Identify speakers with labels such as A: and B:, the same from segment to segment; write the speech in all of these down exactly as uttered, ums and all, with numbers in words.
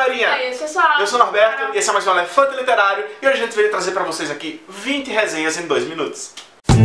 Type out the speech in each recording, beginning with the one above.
A: galerinha!
B: É isso, pessoal!
A: Eu sou o Norberto e esse é mais um Elefante Literário e hoje a gente veio trazer pra vocês aqui vinte resenhas em dois minutos.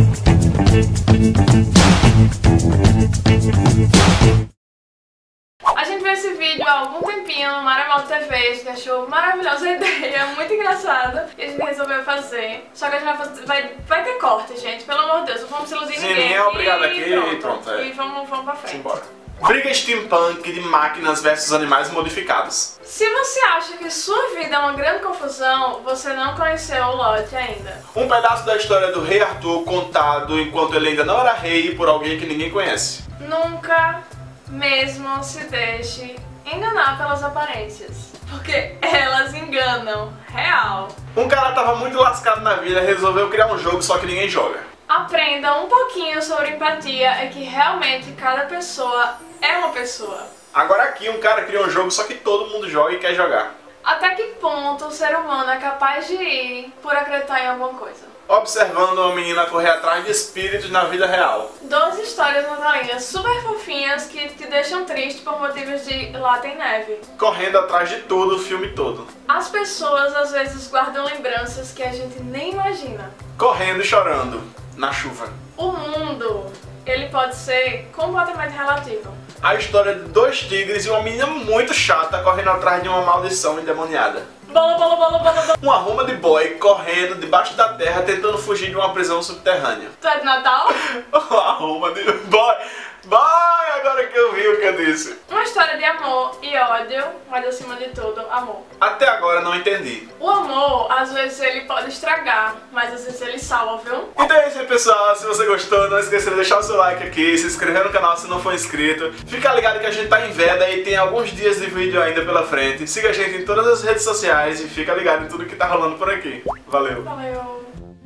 B: A gente viu esse vídeo há algum tempinho no Maremol T V, a gente achou maravilhosa a ideia, muito engraçado, e a gente resolveu fazer. Só que a gente vai, fazer, vai, vai ter corte, gente, pelo amor de Deus, não vamos se iludir
A: Sim,
B: ninguém.
A: ninguém é obrigado aqui
B: e pronto,
A: e pronto, é.
B: E vamos, vamos pra frente.
A: Simbora. Briga steampunk de máquinas versus animais modificados.
B: Se você acha que sua vida é uma grande confusão, você não conheceu o lote ainda.
A: Um pedaço da história do rei Arthur contado enquanto ele ainda não era rei por alguém que ninguém conhece.
B: Nunca mesmo se deixe enganar pelas aparências, porque elas enganam, real.
A: Um cara tava muito lascado na vida e resolveu criar um jogo só que ninguém joga.
B: Aprenda um pouquinho sobre empatia, é que realmente cada pessoa é uma pessoa.
A: Agora aqui um cara cria um jogo só que todo mundo joga e quer jogar.
B: Até que ponto o ser humano é capaz de ir por acreditar em alguma coisa?
A: Observando uma menina correr atrás de espíritos na vida real.
B: doze histórias natalinas super fofinhas que te deixam triste por motivos de lá tem neve.
A: Correndo atrás de tudo o filme todo.
B: As pessoas às vezes guardam lembranças que a gente nem imagina.
A: Correndo e chorando na chuva.
B: O mundo, ele pode ser completamente relativo.
A: A história de dois tigres e uma menina muito chata correndo atrás de uma maldição endemoniada.
B: Bolo, bolo, bolo, bolo, bolo.
A: Um arruma de boy correndo debaixo da terra tentando fugir de uma prisão subterrânea.
B: Tu é de Natal?
A: Um arruma de boy. Boy, agora que eu vi o que eu disse.
B: Uma história de amor e ódio, mas acima de tudo, amor.
A: Até agora não entendi.
B: O amor, às vezes ele pode estragar, mas às vezes ele salva, viu?
A: Então é isso aí, pessoal. Se você gostou, não esqueça de deixar o seu like aqui, se inscrever no canal se não for inscrito. Fica ligado que a gente tá em veda e tem alguns dias de vídeo ainda pela frente. Siga a gente em todas as redes sociais e fica ligado em tudo que tá rolando por aqui. Valeu!
B: Valeu!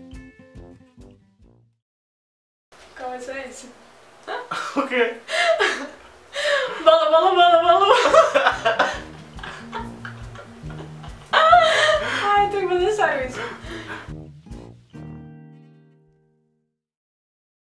B: Qual vai ser isso?
A: O quê?
B: Bolo, bolo, bolo, bolo! Ai, tem que fazer sério isso.